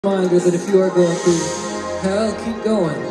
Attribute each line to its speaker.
Speaker 1: Reminder that if you are going through hell, keep going.